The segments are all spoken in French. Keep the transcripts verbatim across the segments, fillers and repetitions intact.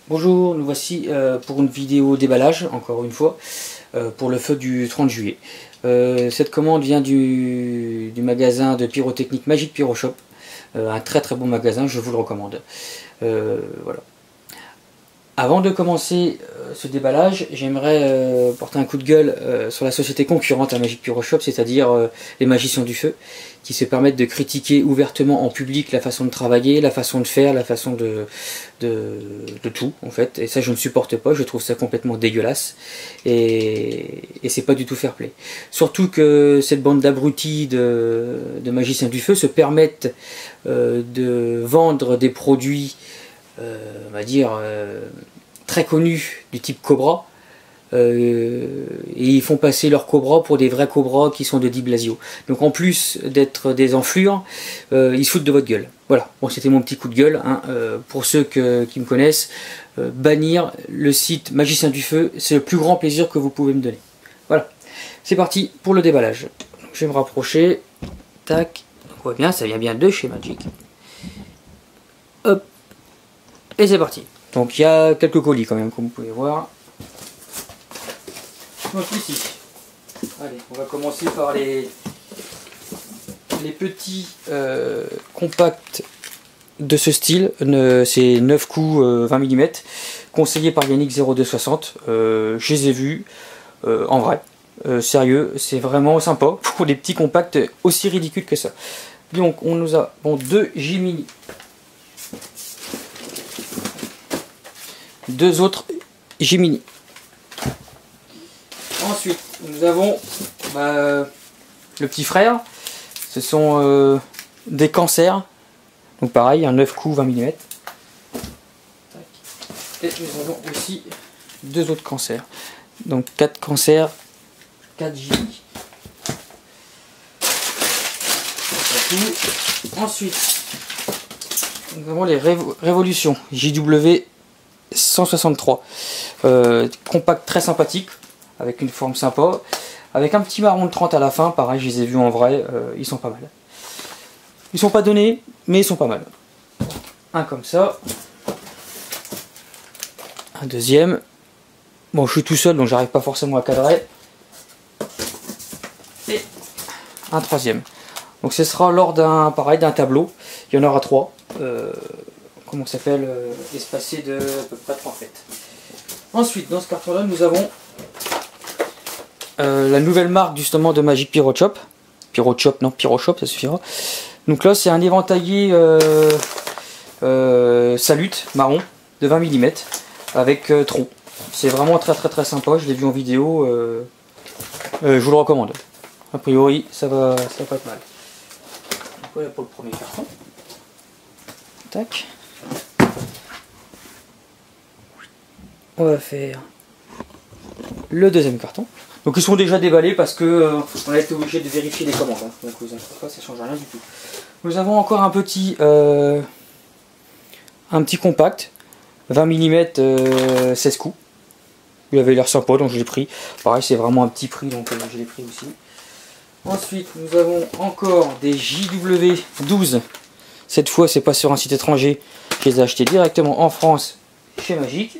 Bonjour, nous voici euh, pour une vidéo déballage, encore une fois, euh, pour le feu du trente juillet. Euh, cette commande vient du, du magasin de pyrotechnique Magic Pyro Shop, euh, un très très bon magasin, je vous le recommande. Euh, voilà. Avant de commencer euh, ce déballage, j'aimerais euh, porter un coup de gueule euh, sur la société concurrente à Magic Pyro Shop, c'est-à-dire euh, les magiciens du feu, qui se permettent de critiquer ouvertement en public la façon de travailler, la façon de faire, la façon de, de, de tout en fait. Et ça je ne supporte pas, je trouve ça complètement dégueulasse et, et c'est pas du tout fair play. Surtout que cette bande d'abrutis de, de magiciens du feu se permettent euh, de vendre des produits Euh, on va dire euh, très connus du type Cobra, euh, et ils font passer leurs Cobra pour des vrais Cobra qui sont de Di Blasio. Donc en plus d'être des enflures, euh, ils se foutent de votre gueule. Voilà, bon, c'était mon petit coup de gueule, hein. euh, pour ceux que, qui me connaissent, euh, bannir le site Magicien du Feu, c'est le plus grand plaisir que vous pouvez me donner. Voilà, c'est parti pour le déballage. Donc, je vais me rapprocher, tac, on voit bien, ça vient bien de chez Magic. Hop. Et c'est parti. Donc il y a quelques colis quand même, comme vous pouvez voir. Donc ici, allez, on va commencer par les, les petits euh, compacts de ce style. C'est neuf coups euh, vingt millimètres, conseillés par Yannick zéro deux soixante. Euh, je les ai vus euh, en vrai. Euh, sérieux, c'est vraiment sympa pour des petits compacts aussi ridicules que ça. Donc on nous a bon, deux J-Mini. Deux autres J-Mini. Ensuite, nous avons bah, le petit frère. Ce sont euh, des cancers. Donc pareil, un neuf coups vingt millimètres. Et nous avons aussi deux autres cancers. Donc quatre cancers, quatre J. Ensuite, nous avons les Révo Révolutions J W cent soixante-trois, euh, compact très sympathique avec une forme sympa, avec un petit marron de trente à la fin. Pareil, je les ai vus en vrai, euh, ils sont pas mal. Ils sont pas donnés, mais ils sont pas mal. Un comme ça, un deuxième. Bon, je suis tout seul donc j'arrive pas forcément à cadrer. Et un troisième. Donc ce sera lors d'un pareil d'un tableau. Il y en aura trois. Euh, comment ça s'appelle, euh, espacé de à peu près trois fêtes. Ensuite, dans ce carton-là, nous avons euh, la nouvelle marque justement de Magic Pyro Shop. Pyro Shop, non, Pyro Shop, ça suffira. Donc là, c'est un éventaillé euh, euh, Salut marron de vingt millimètres avec euh, tronc. C'est vraiment très très très sympa, je l'ai vu en vidéo, euh, euh, je vous le recommande. A priori, ça va, ça va pas être mal. Donc voilà pour le premier carton. Tac. On va faire le deuxième carton. Donc ils sont déjà déballés parce que euh, on a été obligé de vérifier les commandes. Hein. Donc vous inquiétez pas, ça ne change rien du tout. Nous avons encore un petit euh, un petit compact vingt millimètres euh, seize coups. Il avait l'air sympa donc je l'ai pris. Pareil, c'est vraiment un petit prix donc euh, je l'ai pris aussi. Ensuite nous avons encore des J W douze. Cette fois c'est pas sur un site étranger. Je les ai achetés directement en France chez Magic.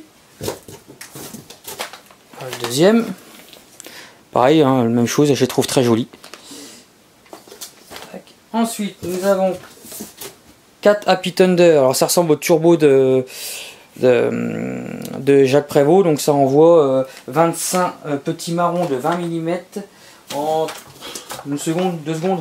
Le deuxième, pareil, hein, la même chose, je les trouve très jolis. Ensuite, nous avons quatre Happy Thunder. Alors, ça ressemble au turbo de, de, de Jacques Prévost. Donc, ça envoie euh, vingt-cinq euh, petits marrons de vingt millimètres en une seconde, deux secondes.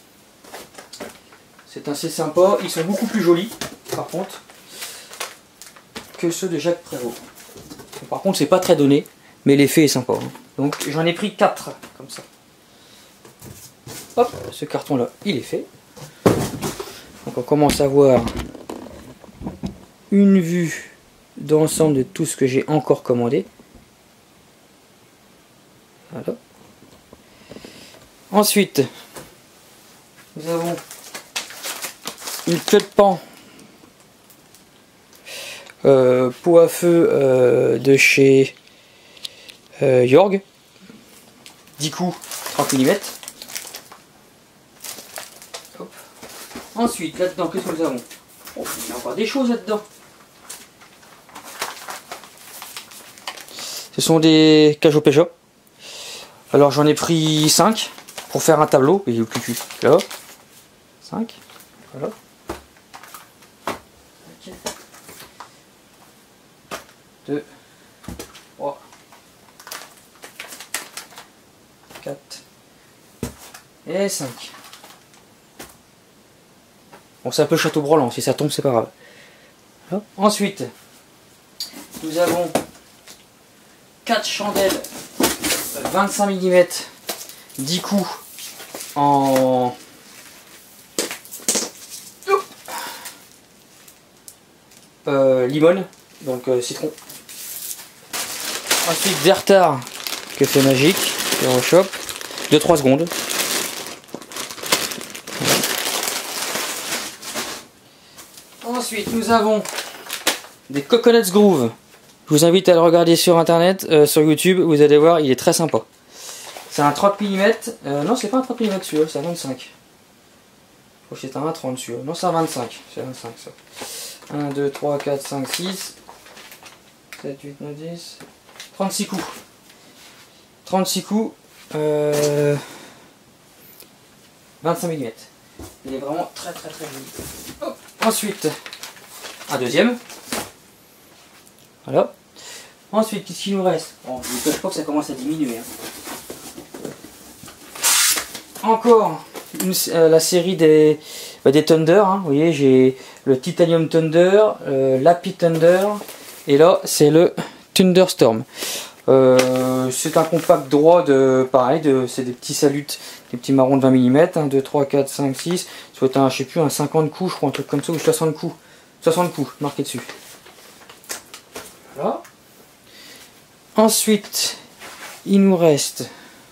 C'est assez sympa. Ils sont beaucoup plus jolis, par contre, que ceux de Jacques Prévost. Par contre, c'est pas très donné. Mais l'effet est sympa. Hein. Donc j'en ai pris quatre comme ça. Hop, ce carton là, il est fait. Donc on commence à voir une vue d'ensemble de tout ce que j'ai encore commandé. Voilà. Ensuite, nous avons une queue de pan euh, pot à feu euh, de chez Euh, Yorg, dix coups, trente millimètres. Hop. Ensuite, là-dedans, qu'est-ce que nous avons? Oh, il y a encore des choses là-dedans. Ce sont des Cajo Peugeot. Alors j'en ai pris cinq pour faire un tableau. Et plus plus là. cinq. Voilà. deux, trois, quatre et cinq. Bon, c'est un peu château branlant, si ça tombe c'est pas grave. Voilà. Ensuite, nous avons quatre chandelles vingt-cinq millimètres, dix coups en euh, limone, donc euh, citron. Ensuite, Vertar, que fait Magic, Pyro Shop, de trois secondes. Voilà. Ensuite, nous avons des Coconuts Groove. Je vous invite à le regarder sur internet, euh, sur YouTube, vous allez voir, il est très sympa. C'est un trente millimètres, euh, non c'est pas un trente millimètres celui-là, c'est un vingt-cinq. Je crois que c'est un trente celui-là, non c'est un vingt-cinq, c'est un vingt-cinq ça. un, deux, trois, quatre, cinq, six, sept, huit, neuf, dix, trente-six coups. trente-six coups, euh, vingt-cinq millimètres. Il est vraiment très très très joli. Hop. Ensuite, un deuxième. Voilà. Ensuite, qu'est-ce qu'il nous reste? Bon, je ne vous cache pas que ça commence à diminuer. Hein. Encore une, euh, la série des, bah, des Thunder. Hein. Vous voyez, j'ai le Titanium Thunder, euh, l'Happy Thunder, et là, c'est le Thunderstorm. Euh, c'est un compact droit de pareil, de, c'est des petits salutes, des petits marrons de vingt millimètres, un, deux, trois, quatre, cinq, six, soit un, je sais plus, un cinquante coups, je crois, un truc comme ça, ou soixante coups. soixante coups, marqué dessus. Voilà. Ensuite, il nous reste,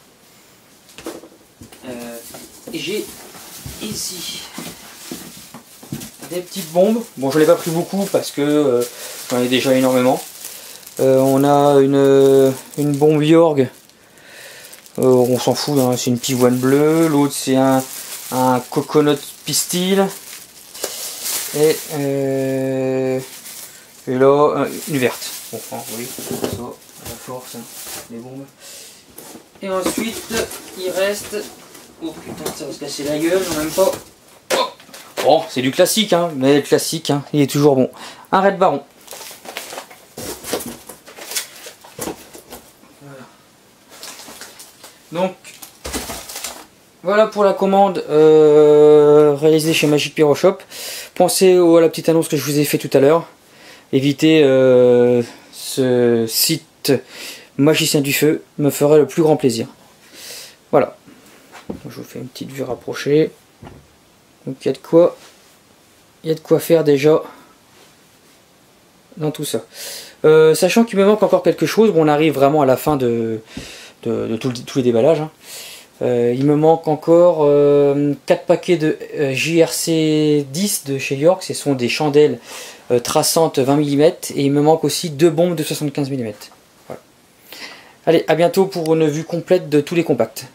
euh, j'ai ici des petites bombes. Bon, je n'ai pas pris beaucoup parce que euh, j'en ai déjà énormément. Euh, on a une, une bombe Yorg, euh, on s'en fout, hein, c'est une pivoine bleue. L'autre c'est un, un Coconut Pistil. Et, euh, et là, une verte. Bon, enfin, oui, ça, à la force, hein, les bombes. Et ensuite, il reste... Oh putain, ça va se casser la gueule, en même pas. Oh, bon, c'est du classique, hein, mais le classique, hein, il est toujours bon. Un Red Baron. Donc, voilà pour la commande euh, réalisée chez Magic Pyro Shop. Pensez à la petite annonce que je vous ai fait tout à l'heure. Évitez euh, ce site Magicien du Feu, me ferait le plus grand plaisir. Voilà. Je vous fais une petite vue rapprochée. Donc il y a de quoi, il y a de quoi faire déjà dans tout ça. Euh, sachant qu'il me manque encore quelque chose, bon, on arrive vraiment à la fin de de, de tout, tous les déballages. Hein. Euh, il me manque encore euh, quatre paquets de euh, J R C dix de chez York. Ce sont des chandelles euh, traçantes vingt millimètres. Et il me manque aussi deux bombes de soixante-quinze millimètres. Voilà. Allez, à bientôt pour une vue complète de tous les compacts.